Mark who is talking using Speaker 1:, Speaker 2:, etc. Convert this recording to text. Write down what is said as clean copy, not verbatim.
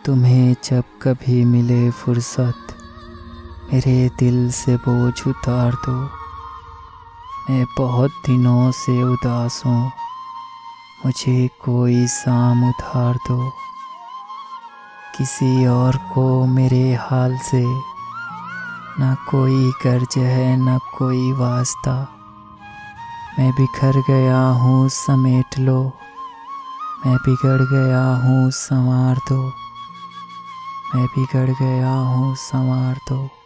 Speaker 1: तुम्हें जब कभी मिले फुर्सत, मेरे दिल से बोझ उतार दो। मैं बहुत दिनों से उदास हूँ, मुझे कोई शाम उधार दो। किसी और को मेरे हाल से ना कोई गर्ज है ना कोई वास्ता। मैं बिखर गया हूँ समेट लो, मैं बिगड़ गया हूँ संवार दो। मैं बिगड़ गया हूँ संवार दो।